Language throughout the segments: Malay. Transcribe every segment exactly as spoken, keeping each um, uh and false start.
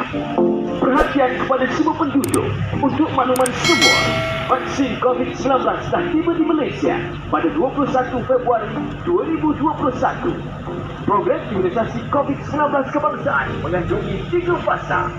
Perhatian kepada semua penduduk, untuk makluman semua, vaksin COVID sembilan belas dah tiba di Malaysia pada dua puluh satu Februari dua ribu dua puluh satu. Program imunisasi COVID sembilan belas kebangsaan mengandungi tiga fasa.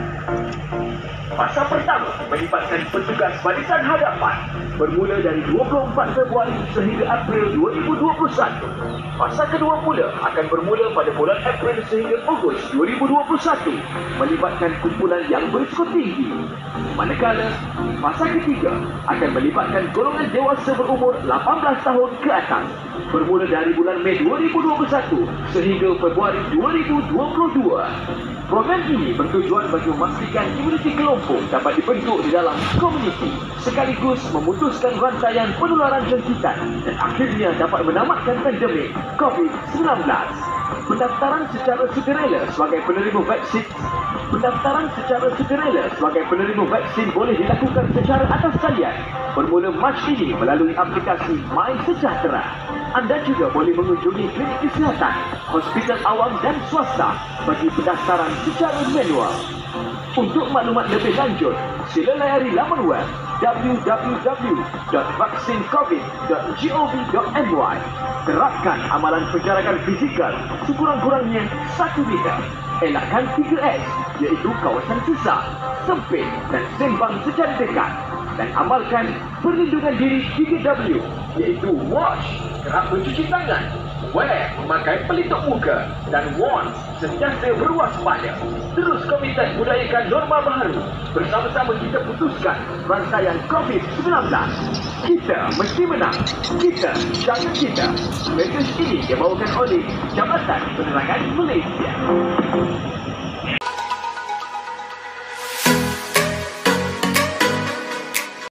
Fasa pertama melibatkan petugas barisan hadapan bermula dari dua puluh empat Februari sehingga April dua ribu dua puluh satu. Fasa kedua pula akan bermula pada bulan April sehingga Ogos dua ribu dua puluh satu melibatkan kumpulan yang berisiko tinggi. Manakala fasa ketiga akan melibatkan golongan dewasa berumur lapan belas tahun ke atas bermula dari bulan Mei dua ribu dua puluh satu sehingga Februari dua ribu dua puluh dua. Program ini bertujuan bagi memastikan imuniti kelompok dapat dibentuk di dalam komuniti sekaligus memutuskan rantaian penularan jangkitan dan akhirnya dapat menamatkan pandemik COVID sembilan belas. Pendaftaran secara sukarela sebagai penerima vaksin Pendaftaran secara sukarela sebagai penerima vaksin boleh dilakukan secara atas talian bermula Mac ini melalui aplikasi My Sejahtera. Anda juga boleh mengunjungi klinik kesihatan, hospital awam dan swasta bagi pendaftaran secara manual. Untuk maklumat lebih lanjut, sila layari laman web w w w dot vaksin covid dot gov dot m y. Terapkan amalan penjarakan fizikal sekurang-kurangnya satu meter. Elakkan tiga S iaitu kawasan sesak, sempit dan sembang secara dekat. Dan amalkan perlindungan diri tiga W iaitu wash, kerap mencuci tangan, wear, memakai pelitup muka dan want, sentiasa berwaspada. Terus komited budayakan norma baharu. Bersama-sama kita putuskan rantaian COVID sembilan belas. Kita mesti menang. Kita jangan kita. Mesej ini dibawakan oleh Jabatan Penerangan Malaysia.